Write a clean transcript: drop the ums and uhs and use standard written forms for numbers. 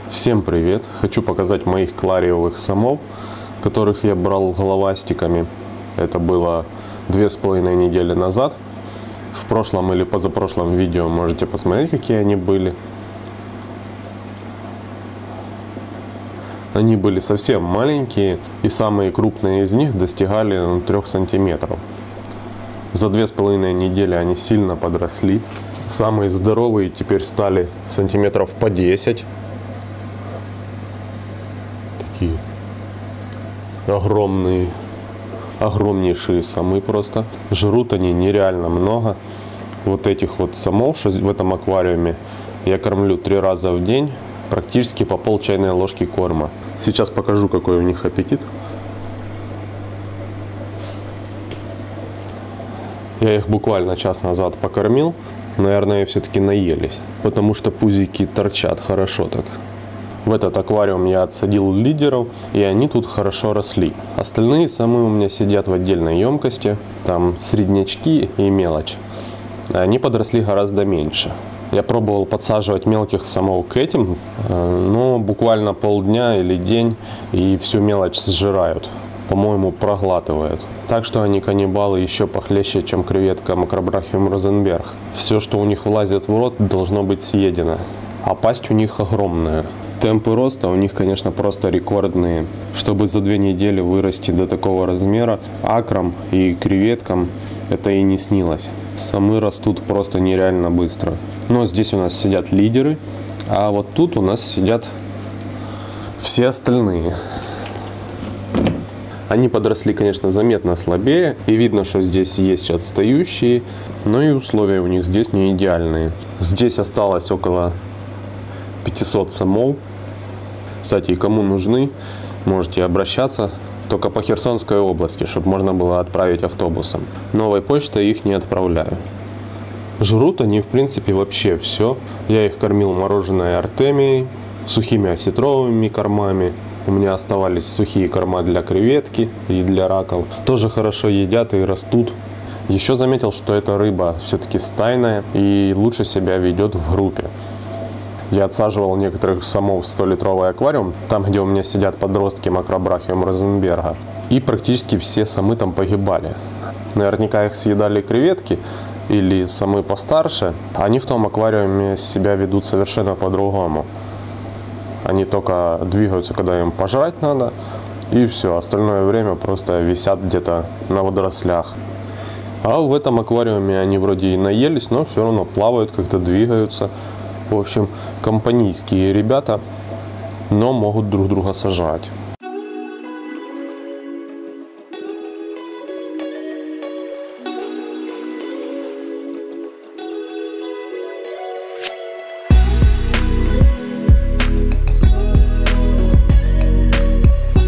Всем привет! Хочу показать моих клариевых самов, которых я брал головастиками. Это было 2,5 недели назад. В прошлом или позапрошлом видео можете посмотреть, какие они были. Они были совсем маленькие, и самые крупные из них достигали 3 сантиметров. За 2,5 недели они сильно подросли. Самые здоровые теперь стали сантиметров по 10. Такие огромнейшие самы просто. Жрут они нереально много. Вот этих вот самов в этом аквариуме я кормлю 3 раза в день, практически по пол чайной ложки корма. Сейчас покажу, какой у них аппетит. Я их буквально час назад покормил. Наверное, все-таки наелись, потому что пузики торчат хорошо так. В этот аквариум я отсадил лидеров, и они тут хорошо росли. Остальные самы у меня сидят в отдельной емкости, там среднячки и мелочь. Они подросли гораздо меньше. Я пробовал подсаживать мелких самов к этим, но буквально полдня или день, и всю мелочь сжирают. По-моему, проглатывают. Так что они каннибалы еще похлеще, чем креветка Macrobrachium rosenberg. Все, что у них влазит в рот, должно быть съедено. А пасть у них огромная. Темпы роста у них, конечно, просто рекордные. Чтобы за 2 недели вырасти до такого размера, акрам и креветкам это и не снилось. Самы растут просто нереально быстро. Но здесь у нас сидят лидеры, а вот тут у нас сидят все остальные. Они подросли, конечно, заметно слабее, и видно, что здесь есть отстающие, но и условия у них здесь не идеальные. Здесь осталось около 500 самов. Кстати, кому нужны, можете обращаться, только по Херсонской области, чтобы можно было отправить автобусом. Новой почтой их не отправляю. Жрут они, в принципе, вообще все. Я их кормил мороженой артемией, сухими осетровыми кормами. У меня оставались сухие корма для креветки и для раков. Тоже хорошо едят и растут. Еще заметил, что эта рыба все-таки стайная и лучше себя ведет в группе. Я отсаживал некоторых самов в 100-литровый аквариум, там, где у меня сидят подростки Macrobrachium rosenberg. И практически все самы там погибали. Наверняка их съедали креветки или самы постарше. Они в том аквариуме себя ведут совершенно по-другому. Они только двигаются, когда им пожрать надо, и все. Остальное время просто висят где-то на водорослях. А в этом аквариуме они вроде и наелись, но все равно плавают, как-то двигаются. В общем, компанейские ребята, но могут друг друга сажать.